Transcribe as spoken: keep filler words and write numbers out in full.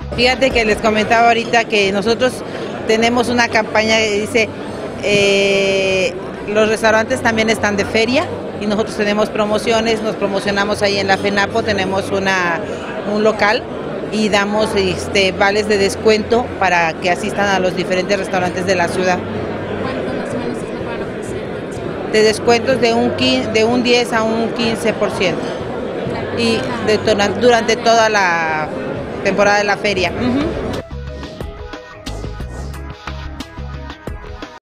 Fíjate que les comentaba ahorita que nosotros tenemos una campaña que dice, eh, los restaurantes también están de feria y nosotros tenemos promociones, nos promocionamos ahí en la FENAPO, tenemos una, un local y damos este, vales de descuento para que asistan a los diferentes restaurantes de la ciudad. ¿Cuánto más o menos me van a ofrecer? De descuentos de un, de un diez a un quince por ciento y de, durante toda la temporada de la feria. Uh-huh.